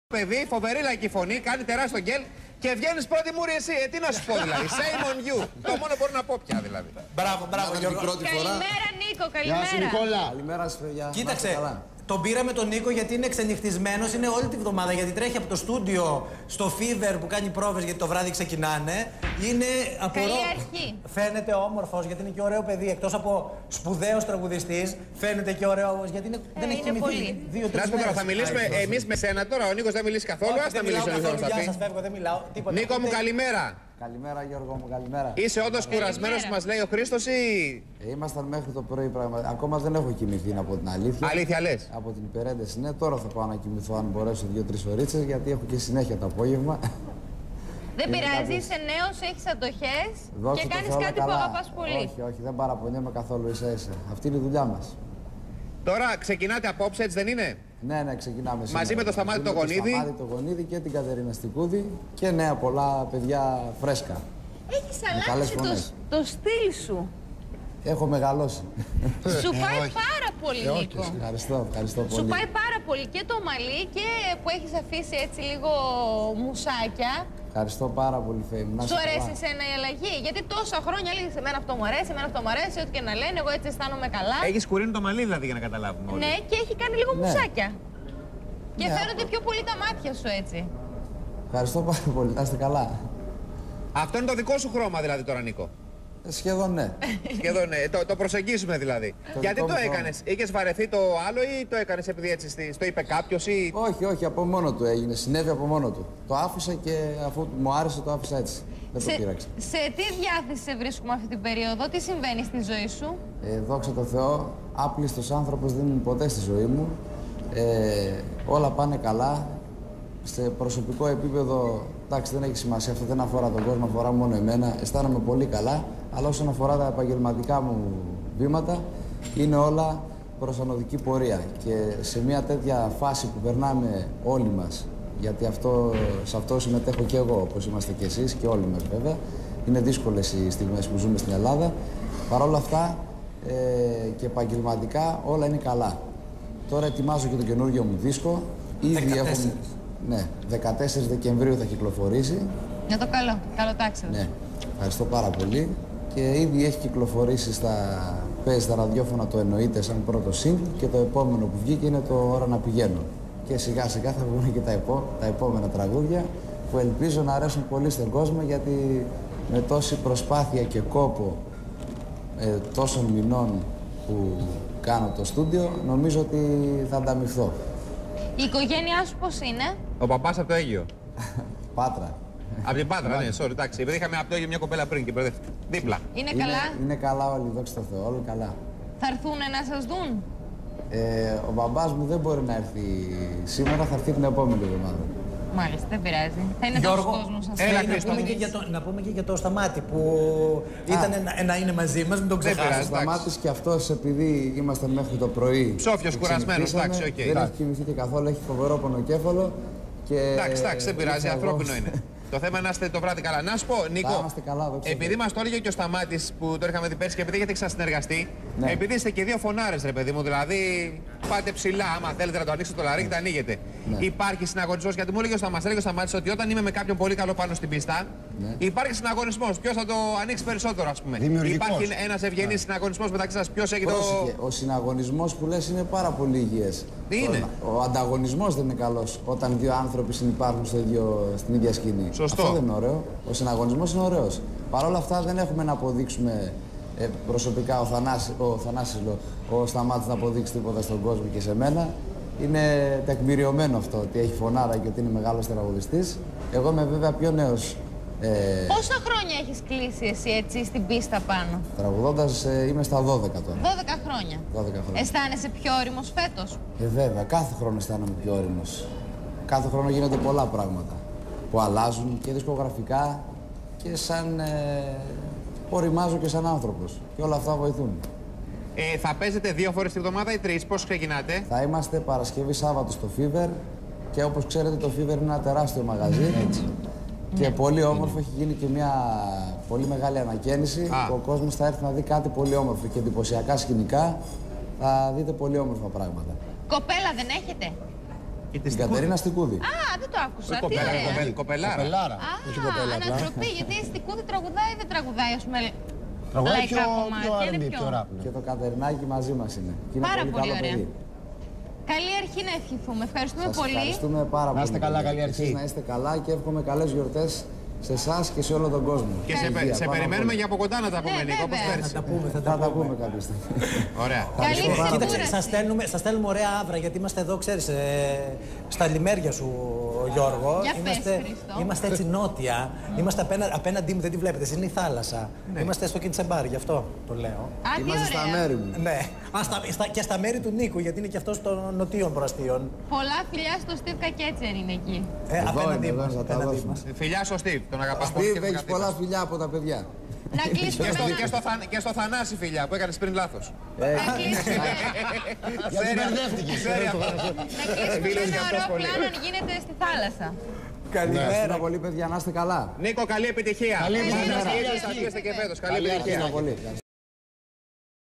Παιδί, φοβερή λαϊκή φωνή, κάνει τεράστιο γκέλ και βγαίνεις πρώτη μούρη εσύ. Τι να σου πω δηλαδή, shame on you. Το μόνο μπορώ να πω πια δηλαδή. Μπράβο, Γιώργο. Καλημέρα Νίκο, καλημέρα. Γεια σου Νικόλα. Καλημέρα σας παιδιά. Κοίταξε, τον πήραμε τον Νίκο γιατί είναι ξενυχτισμένος, είναι όλη τη βδομάδα, γιατί τρέχει από το στούντιο στο Fever που κάνει πρόβες γιατί το βράδυ ξεκινάνε. Είναι απορώ. Καλή αρχή. Φαίνεται όμορφος γιατί είναι και ωραίο παιδί, εκτός από σπουδαίος τραγουδιστής, φαίνεται και ωραίος γιατί δεν έχει κοιμηθεί πολύ. 2-3 Να σου πω τώρα, θα μιλήσουμε εμείς με σένα τώρα. Ο Νίκος δεν μιλήσει καθόλου. Ας τα μιλήσουμε λίγο. Γεια σας, φεύγω, δεν μιλάω. Τίποτα. Νίκο μου, καλημέρα. Καλημέρα Γιώργο μου, καλημέρα. Είσαι όντως κουρασμένος που μας λέει ο Χρήστος ή. Ήμασταν μέχρι το πρωί πραγματικά. Ακόμα δεν έχω κοιμηθεί από την αλήθεια. Αλήθεια λες. Από την υπερένταση, ναι. Τώρα θα πάω να κοιμηθώ αν μπορέσω 2-3 ωρίτσες γιατί έχω και συνέχεια το απόγευμα. Δεν πειράζει, είσαι νέος, έχεις αντοχές και κάνεις κάτι που αγαπάς πολύ. Όχι, όχι, δεν παραπονιέμαι καθόλου ίσα-ίσα. Αυτή είναι η δουλειά μας. Τώρα ξεκινάτε απόψε, έτσι δεν είναι. Ναι, ξεκινάμε σήμερα. Μαζί με το Σταμάτη το Γονίδη. Το Σταμάτη το Γονίδη και την Κατερίνα Στικούδη και νέα πολλά παιδιά φρέσκα. Έχεις αλλάξει το στυλ σου. Έχω μεγαλώσει. Σου πάει πάρα πολύ, Νίκο. Ευχαριστώ πολύ. Σου πάει πάρα πολύ και το μαλλί και που έχεις αφήσει έτσι λίγο μουσάκια. Ευχαριστώ πάρα πολύ, Φέιμ. Σου αρέσει εσένα η αλλαγή? Γιατί τόσα χρόνια έλεγες εμένα αυτό μου αρέσει, εμένα αυτό μου αρέσει, ό,τι και να λένε, εγώ έτσι αισθάνομαι καλά. Έχεις κουρίνει το μαλλί δηλαδή για να καταλάβουμε όλοι. Ναι, και έχει κάνει λίγο μουσάκια. Και Ναι. φαίνονται πιο πολύ τα μάτια σου έτσι. Ευχαριστώ πάρα πολύ. Να είστε καλά. Αυτό είναι το δικό σου χρώμα δηλαδή τώρα, Νίκο. Σχεδόν ναι. Σχεδόν ναι. Το προσεγγίζουμε δηλαδή. Γιατί δικό το μου έκανες, είχες βαρεθεί το άλλο ή το έκανες επειδή έτσι στο είπε κάποιος ή. Όχι, από μόνο του έγινε. Συνέβη από μόνο του. Το άφησα και αφού μου άρεσε το άφησα έτσι. Δεν το πείραξα. Σε τι διάθεση σε βρίσκουμε αυτή την περίοδο, τι συμβαίνει στη ζωή σου? Δόξα τω Θεώ, άπλιστος άνθρωπος δεν ήμουν ποτέ στη ζωή μου. Όλα πάνε καλά. Σε προσωπικό επίπεδο, εντάξει, δεν έχει σημασία, αυτό δεν αφορά τον κόσμο, αφορά μόνο εμένα. Αισθάνομαι πολύ καλά, αλλά όσον αφορά τα επαγγελματικά μου βήματα, είναι όλα προς ανωδική πορεία. Και σε μια τέτοια φάση που περνάμε όλοι μας, γιατί σε αυτό συμμετέχω και εγώ, όπως είμαστε και εσείς και όλοι μας βέβαια, είναι δύσκολες οι στιγμές που ζούμε στην Ελλάδα. Παρ' όλα αυτά και επαγγελματικά όλα είναι καλά. Τώρα ετοιμάζω και το καινούργιο μου δίσκο. Ήδη έχω. Ναι, 14 Δεκεμβρίου θα κυκλοφορήσει. Για το καλό, καλό τάξεως. Ναι, ευχαριστώ πάρα πολύ. Και ήδη έχει κυκλοφορήσει παίζει στα ραδιόφωνα το Εννοείται σαν πρώτο single και το επόμενο που βγήκε είναι το Ώρα να πηγαίνω. Και σιγά σιγά θα βγουν και τα επόμενα τραγούδια που ελπίζω να αρέσουν πολύ στον κόσμο γιατί με τόση προσπάθεια και κόπο τόσων μηνών που κάνω το στούντιο νομίζω ότι θα ανταμυφθώ. Η οικογένειά σου πώς είναι? Ο παπάς από το Αίγυο. Πάτρα. Από την Πάτρα, ναι, sorry, εντάξει. Επειδή είχαμε από το Αίγυο μια κοπέλα πριν και μπερδεύτηκα. Δίπλα. Είναι καλά? Είναι καλά όλοι, δόξα τω Θεώ, όλοι καλά. Θα έρθουνε να σας δουν? Ο μπαμπάς μου δεν μπορεί να έρθει σήμερα, θα έρθει την επόμενη εβδομάδα. Μάλιστα, δεν πειράζει. Θα είναι τόσο κόσμος να να πούμε και για το Σταμάτη που ήταν να είναι μαζί μας, μην τον ξεχάσεις. Ο Σταμάτης και αυτός επειδή ήμασταν μέχρι το πρωί. Ψόφιος, κουρασμένος, εντάξει, οκ. Δεν έχει κοιμηθεί και καθόλου, έχει φοβερό πονοκέφαλο. Εντάξει, δεν πειράζει, ανθρώπινο είναι. Το θέμα είναι να είστε το βράδυ καλά. Να σου πω, Νίκο, επειδή μας το έλεγε και ο Σταμάτης που το είχαμε δει πέρσι και επειδή έχετε ξανασυνεργαστεί, ναι. Επειδή είστε και δύο φωνάρες, ρε παιδί μου, δηλαδή πάτε ψηλά. Άμα θέλετε να το ανοίξετε το λαρίκι, τα ανοίγετε. Ναι. Υπάρχει συναγωνισμός, γιατί μου έλεγε ο Σταμάτης ότι όταν είμαι με κάποιον πολύ καλό πάνω στην πίστα, ναι. Υπάρχει συναγωνισμός. Ποιος θα το ανοίξει περισσότερο, ας πούμε. Υπάρχει ένας ευγενής συναγωνισμός μεταξύ σας. Ποιος έχει Ο συναγωνισμός που λες είναι πάρα πολύ υγιές. Είναι. Ο ανταγωνισμός δεν είναι καλός όταν δύο άνθρωποι συνυπάρχουν στην ίδια σκηνή. Σωστό. Αυτό δεν είναι ωραίο. Ο συναγωνισμός είναι ωραίος. Παρ' όλα αυτά δεν έχουμε να αποδείξουμε προσωπικά ο Σταμάτης να αποδείξει τίποτα στον κόσμο και σε μένα. Είναι τεκμηριωμένο αυτό ότι έχει φωνάρα και ότι είναι μεγάλος τραγουδιστής. Εγώ είμαι βέβαια πιο νέος. Πόσα χρόνια έχεις κλείσει εσύ έτσι στην πίστα πάνω? Τραγουδώντας είμαι στα 12 τώρα. 12 χρόνια. 12 χρόνια. Αισθάνεσαι πιο όριμος φέτος? Βέβαια, κάθε χρόνο αισθάνομαι πιο όριμος. Κάθε χρόνο γίνονται πολλά πράγματα που αλλάζουν και δισκογραφικά και σαν οριμάζω και σαν άνθρωπος. Και όλα αυτά βοηθούν. Θα παίζετε 2 φορές τη βδομάδα ή 3, πώς ξεκινάτε? Θα είμαστε Παρασκευή Σάββατο στο Fever και όπως ξέρετε το Fever είναι ένα τεράστιο μαγαζί. Έτσι. Και πολύ όμορφο, έχει γίνει και μια πολύ μεγάλη ανακαίνιση. Ο κόσμος θα έρθει να δει κάτι πολύ όμορφο και εντυπωσιακά σκηνικά. Θα δείτε πολύ όμορφα πράγματα. Κοπέλα δεν έχετε? Την Κατερίνα Στικούδη. Α, δεν το άκουσα. Τι ωραία. Κοπελάρα. Ανατροπή, γιατί η Στικούδη τραγουδάει ή δεν τραγουδάει, ας πούμε. Τραγουδάει λαϊκά πιο κομμάτια. R&B, πιο rap. Και το Κατερινάκι μαζί μας είναι. Και είναι Πάρα πολύ καλό ωραία. παιδί. Καλή αρχή να ευχηθούμε. Ευχαριστούμε Σας πολύ. ευχαριστούμε πάρα πολύ. Να είστε καλά, καλή αρχή. Εσείς να είστε καλά και εύχομαι καλές γιορτές σε εσάς και σε όλο τον κόσμο. Και σε περιμένουμε για από κοντά να τα πούμε, Ναι, Νίκο, όπως βέβαια. πέρσι. Θα Θα τα πούμε κάποια στιγμή. Ωραία. Καλή Κοίταξε, ξεκούραση. σας στέλνουμε ωραία άβρα γιατί είμαστε εδώ, ξέρεις, στα λιμέρια σου, Γιώργο. Για πες, Χρήστο. Είμαστε έτσι νότια. Είμαστε απέναντί μου, δεν τη βλέπετε. Εσείς είναι η θάλασσα. Είμαστε στο Κιντσεμπάρ, γι' αυτό το λέω. Α, τι Είμαστε στα ωραία. μέρη μου. Ναι. Και στα μέρη του Νίκου, γιατί είναι και αυτός των νοτίων προαστίων. Πολλά φιλιά στο Στίβ Κακέτσερ είναι εκεί. Απέναντί εδώ μας. θα τα απέναντι δώσουμε. μας. Φιλιά στο Στίβ, τον αγαπάς πολύ. Στίβ, έχεις πολλά φιλιά από τα παιδιά. Να κλείσουμε με ένα... Και στο Θανάση, φιλιά, που έκανες πριν λάθος. Να κλείσουμε Γιατί μπερδεύτηκε. με ένα ωραίο πλάνο αν γίνεται στη θάλασσα. Καλημέρα πολύ παιδιά, να είστε καλά. Νίκο, καλή επιτυχία. Καλή επιτυχία. Θα είστε και φέτος. Καλή επιτυχία. Ευχαριστώ πολύ.